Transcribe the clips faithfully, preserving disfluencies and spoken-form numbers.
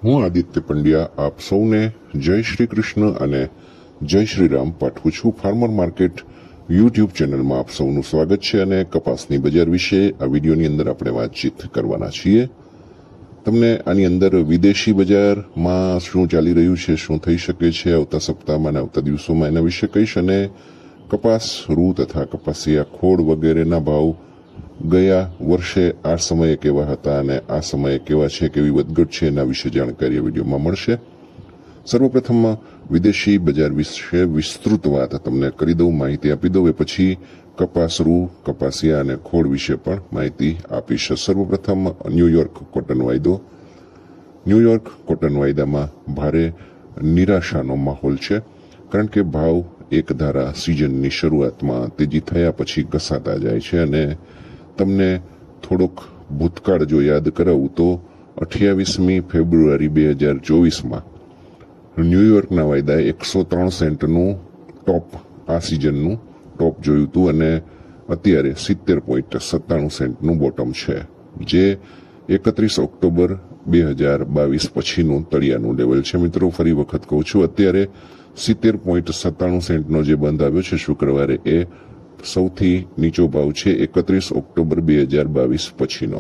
હું આદિત્ય પંડ્યા આપ સૌને જય શ્રી કૃષ્ણ અને જય શ્રી રામ પાઠવું છું. ફાર્મર માર્કેટ યુટ્યુબ ચેનલમાં આપ સૌનું સ્વાગત છે અને કપાસની બજાર વિશે આ વિડીયોની અંદર આપણે વાતચીત કરવાના છીએ. તમને આની અંદર વિદેશી બજારમાં શું ચાલી રહ્યું છે, શું થઈ શકે છે આવતા સપ્તાહમાં અને આવતા દિવસોમાં એના વિશે કહીશ, અને કપાસ રૂ તથા કપાસિયા ખોળ વગેરેના ભાવ ગયા વર્ષે આ સમયે કેવા હતા અને આ સમયે કેવા છે, કેવી વધઘટ છે એના વિશે જાણકારી આ વિડીયોમાં મળશે. સર્વપ્રથમ વિદેશી બજાર વિશે વિસ્તૃત વાત તમને કરી દઉં, માહિતી આપી દઉં. એ પછી કપાસ રૂ, કપાસિયા અને ખોળ વિશે પણ માહિતી આપીશ. સર્વપ્રથમ ન્યુયોર્ક કોટન વાયદો. ન્યુયોર્ક કોટન વાયદામાં ભારે નિરાશાનો માહોલ છે, કારણ કે ભાવ એક ધારા સિઝનની શરૂઆતમાં તેજી થયા પછી ઘસાતા જાય છે. અને તમને થોડોક ભૂતકાળ જો યાદ કરાવું તો અઠ્યાવીસમી ફેબ્રુઆરી બે હજાર ચોવીસમાં ન્યુયોર્કના વાયદાએ એકસો ત્રણ સેન્ટનું ટોપ, આ સિઝનનું ટોપ જોયું હતું અને અત્યારે સિત્તેર પોઈન્ટ સત્તાણું સેન્ટનું બોટમ છે, જે એકત્રીસ ઓક્ટોબર બે હજાર બાવીસ પછીનું તળિયાનું લેવલ છે. મિત્રો ફરી વખત કહું છું, અત્યારે સિત્તેર પોઈન્ટ સત્તાણું સેન્ટનો જે બંધ આવ્યો છે શુક્રવારે, એ સૌથી નીચો ભાવ છે એકત્રીસ ઓક્ટોબર બે હજાર બાવીસ પછીનો.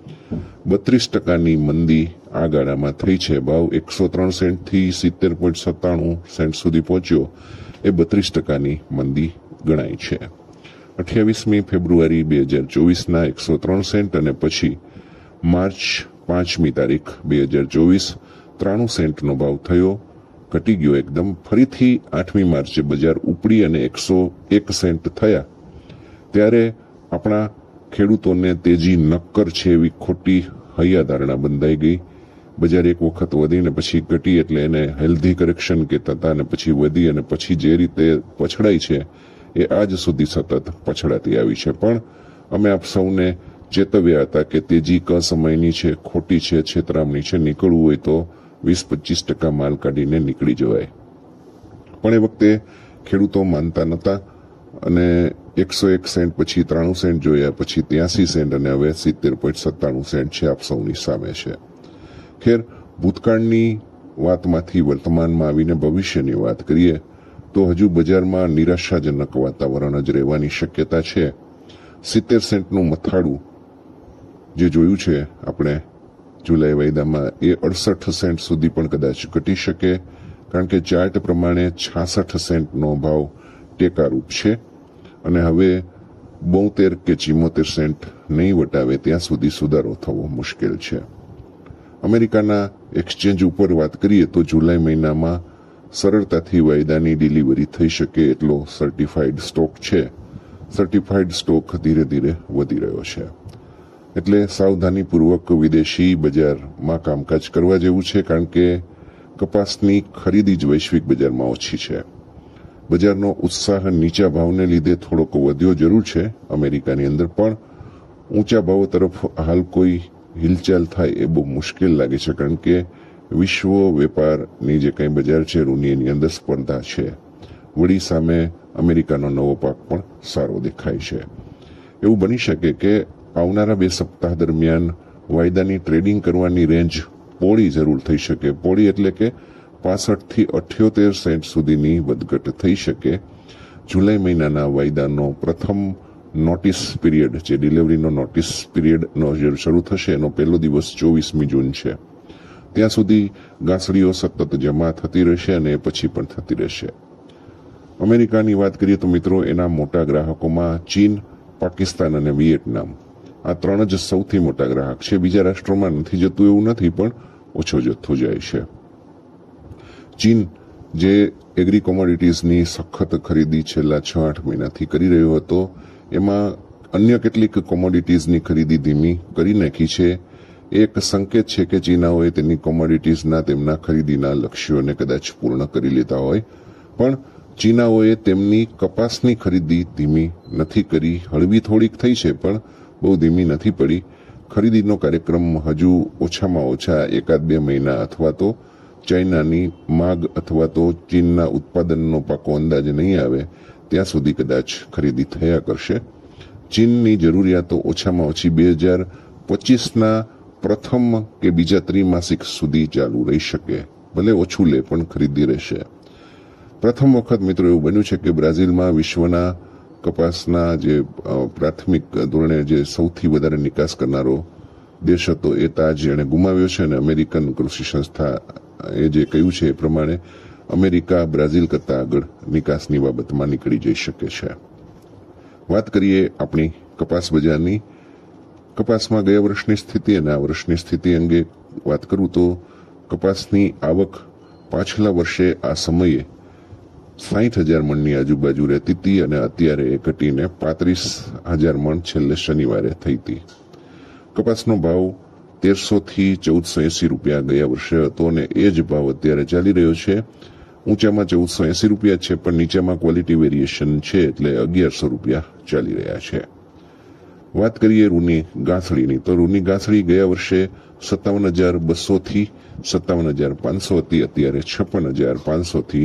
બત્રીસ ટકાની મંદી આ ગાળામાં થઈ છે. ભાવ એકસો ત્રણ સેન્ટથી સિત્તેર પોઈન્ટ સત્તાણું સેન્ટ સુધી પહોંચ્યો, એ બત્રીસ ટકાની મંદી ગણાય છે. અઠ્યાવીસમી ફેબ્રુઆરી બે હજાર ચોવીસના એકસો ત્રણ સેન્ટ અને પછી માર્ચ પાંચમી તારીખ બે હજાર ચોવીસ ત્રાણું સેન્ટનો ભાવ થયો, ઘટી ગયો એકદમ. ફરીથી આઠમી માર્ચે બજાર ઉપડી અને એકસો એક સેન્ટ થયા, ત્યારે આપણા ખેડૂતોને તેજી નક્કર છે એવી ખોટી હૈયાધારણા બંધાઈ ગઈ. બજાર એક વખત વધીને પછી ઘટી, એટલે એને હેલ્ધી કરેક્શન કહેતા હતા, અને પછી વધી અને પછી જે રીતે પછડાઈ છે એ આજ સુધી સતત પછડાતી આવી છે. પણ અમે આપ સૌને ચેતવ્યા હતા કે તેજી ક સમયની છે, ખોટી છે, છેતરામણી છે, નીકળવું હોય તો વીસ પચીસ ટકા માલ કાઢીને નીકળી જવાય. પણ એ વખતે ખેડૂતો માનતા નહોતા અને એકસો એક સેન્ટ પછી ત્રાણું સેન્ટ જોયા, પછી ત્યાસી સેન્ટ અને હવે સિત્તેર પોઈન્ટ સત્તાણું સેન્ટ છે આપ સૌની સામે છે. ખેર, ભૂતકાળની વાતમાંથી વર્તમાનમાં આવીને ભવિષ્યની વાત કરીએ તો હજુ બજારમાં નિરાશાજનક વાતાવરણ જ રહેવાની શક્યતા છે. સિત્તેર સેન્ટનું મથાળું જે જોયું છે આપણે જુલાઈ વાયદામાં, એ અડસઠ સેન્ટ સુધી પણ કદાચ ઘટી શકે, કારણ કે ચાર્ટ પ્રમાણે છાસઠ સેન્ટનો ભાવ ટેકારૂપ છે અને હવે બોતેર કે ચિમ્મોતેર સેન્ટ નહીં વટાવે ત્યાં સુધી સુધારો થવો મુશ્કેલ છે. અમેરિકાના એક્સચેન્જ ઉપર વાત કરીએ તો જુલાઈ મહિનામાં સરળતાથી વાયદાની ડિલિવરી થઈ શકે એટલો સર્ટિફાઈડ સ્ટોક છે. સર્ટિફાઈડ સ્ટોક ધીરે ધીરે વધી રહ્યો છે, એટલે સાવધાનીપૂર્વક વિદેશી બજારમાં કામકાજ કરવા જેવું છે, કારણ કે કપાસની ખરીદી જ વૈશ્વિક બજારમાં ઓછી છે. બજારનો ઉત્સાહ નીચા ભાવને લીધે થોડોક વધ્યો જરૂર છે અમેરિકાની અંદર, પણ ઊંચા ભાવો તરફ હાલ કોઈ હિલચાલ થાય એ બહુ મુશ્કેલ લાગે છે, કારણ કે વિશ્વ વેપારની જે કંઈ બજાર છે રૂની, એની અંદર સ્પર્ધા છે. વળી સામે અમેરિકાનો નવો પાક પણ સારો દેખાય છે. એવું બની શકે કે આવનારા બે સપ્તાહ દરમિયાન વાયદાની ટ્રેડિંગ કરવાની રેન્જ પોળી જરૂર થઈ શકે. પોળી એટલે કે પાસઠ થી અઠ્યોતેર સેન્ટ સુધીની વધઘટ થઈ શકે. જુલાઈ મહિનાના વાયદાનો પ્રથમ નોટિસ પીરિયડ, જે ડિલિવરીનો નોટિસ પીરિયડનો જે શરૂ થશે, એનો પહેલો દિવસ ચોવીસમી જૂન છે. ત્યાં સુધી ગાંસડીઓ સતત જમા થતી રહેશે અને પછી પણ થતી રહેશે. અમેરિકાની વાત કરીએ તો મિત્રો, એના મોટા ગ્રાહકોમાં ચીન, પાકિસ્તાન અને વિયેટનામ, આ ત્રણ જ સૌથી મોટા ગ્રાહક છે. બીજા રાષ્ટ્રોમાં નથી જતું એવું નથી, પણ ઓછો જથ્થો જાય છે. ચીન જે એગ્રી કોમોડિટીઝની સખત ખરીદી છેલ્લા છ આઠ મહિનાથી કરી રહ્યો હતો, એમાં અન્ય કેટલીક કોમોડિટીઝની ખરીદી ધીમી કરી નાખી છે. એક સંકેત છે કે ચીનાઓએ તેની કોમોડિટીઝના તેમના ખરીદીના લક્ષ્યોને કદાચ પૂર્ણ કરી લીધા હોય, પણ ચીનાઓએ તેમની કપાસની ખરીદી ધીમી નથી કરી. હળવી થોડીક થઈ છે, પણ બહુ ધીમી નથી પડી. ખરીદીનો કાર્યક્રમ હજુ ઓછામાં ઓછા એકાદ બે મહિના અથવા તો ચાઇનાની માગ અથવા તો ચીનના ઉત્પાદનનો પાકો અંદાજ નહીં આવે ત્યાં સુધી કદાચ ખરીદી થયા કરશે. ચીનની જરૂરિયાતો ઓછામાં ઓછી બે હજાર પચીસના પ્રથમ કે બીજા ત્રિમાસિક સુધી ચાલુ રહી શકે, ભલે ઓછું લે પણ ખરીદી રહેશે. પ્રથમ વખત મિત્રો એવું બન્યું છે કે બ્રાઝિલમાં વિશ્વના કપાસના જે પ્રાથમિક ધોરણે જે સૌથી વધારે નિકાસ કરનારો દેશ હતો એ તાજ એણે ગુમાવ્યો છે અને અમેરિકન કૃષિ સંસ્થા એ જે કહ્યું છે એ પ્રમાણે અમેરિકા બ્રાઝિલ કરતા આગળ નિકાસની બાબતમાં નીકળી જઈ શકે છે. વાત કરીએ આપણી કપાસ બજારની. કપાસમાં ગયા વર્ષની સ્થિતિ અને આ વર્ષની સ્થિતિ અંગે વાત કરું તો કપાસની આવક પાછલા વર્ષે આ સમયે સાઠ હજાર મણની આજુબાજુ રહેતી હતી અને અત્યારે એ ઘટીને પાંત્રીસ હજાર મણ છેલ્લે શનિવારે થઈ હતી. કપાસનો ભાવ તેરસો થી ચૌદસો એસી રૂપિયા ગયા વર્ષે હતો અને એ જ ભાવ અત્યારે ચાલી રહ્યો છે. ઊંચામાં ચૌદસો એસી રૂપિયા છે પણ નીચામાં ક્વોલિટી વેરિએશન છે એટલે અગિયારસો રૂપિયા ચાલી રહ્યા છે. વાત કરીએ રૂની ગાંસડીની તો રૂની ગાંસડી ગયા વર્ષે સત્તાવન હજાર બસો થી સત્તાવન હજાર પાંચસો હતી, અત્યારે છપ્પન હજાર પાંચસો થી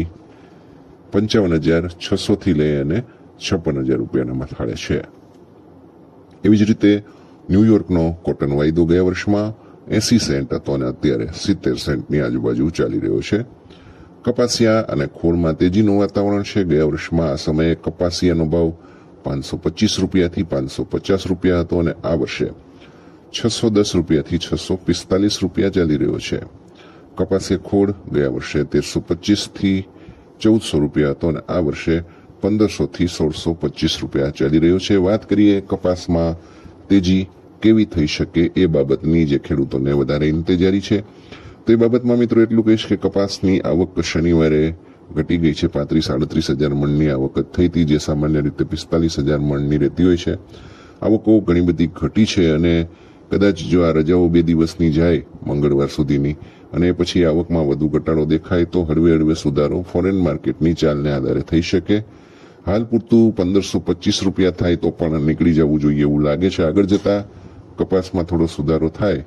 પંચાવન હજાર છસો થી લઈ અને છપ્પન હજાર રૂપિયાના મથાળે છે. એવી જ રીતે ન્યુયોર્કનો કોટન વાયદો ગયા વર્ષમાં એસી સેન્ટ હતો અને અત્યારે સિત્તેર સેન્ટની આજુબાજુ ચાલી રહ્યો છે. કપાસિયા અને ખોળમાં તેજીનું વાતાવરણ છે. ગયા વર્ષમાં આ સમયે કપાસિયાનો ભાવ પાંચસો પચીસ રૂપિયાથી પાંચસો પચાસ રૂપિયા હતો અને આ વર્ષે છસો દસ રૂપિયાથી છસો પિસ્તાલીસ રૂપિયા ચાલી રહ્યો છે. કપાસિયા ખોળ ગયા વર્ષે તેરસો પચીસ થી ચૌદસો રૂપિયા હતો અને આ વર્ષે પંદરસો થી સોળસો પચીસ રૂપિયા ચાલી રહ્યો છે. વાત કરીએ કપાસમાં તેજી કેવી થઈ શકે એ બાબતની જે ખેડૂતોને વધારે ઇંતજારી છે તો એ બાબતમાં મિત્રો એટલું કહીશ કે કપાસની આવક શનિવારે ઘટી ગઈ છે. પાંત્રીસ આડત્રીસ હજાર મણની આવક થઈ હતી જે સામાન્ય રીતે પિસ્તાલીસ હજાર મણની રહેતી હોય છે. આવકો ઘણી બધી ઘટી છે અને કદાચ જો આ રજાઓ બે દિવસની જાય મંગળવાર સુધીની અને પછી આવકમાં વધુ ઘટાડો દેખાય તો હળવે હળવે સુધારો ફોરેન માર્કેટની ચાલને આધારે થઈ શકે. હાલ પૂરતું પંદરસો પચીસ રૂપિયા થાય તો પણ નીકળી જવું જોઈએ એવું લાગે છે. આગળ જતા કપાસમાં થોડો સુધારો થાય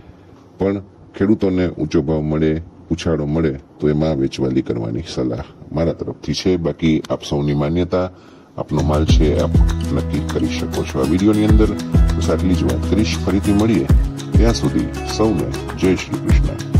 પણ ખેડૂતોને ઊંચો ભાવ મળે, ઉછાળો મળે તો એમાં વેચવાલી કરવાની સલાહ મારા તરફથી છે. બાકી આપ સૌની માન્યતા, આપનો માલ છે આપ નક્કી કરી શકો છો. આ વિડીયોની અંદર બસ આટલી જ વાત કરીશ. ફરીથી મળીએ ત્યાં સુધી સૌને જય શ્રી કૃષ્ણ.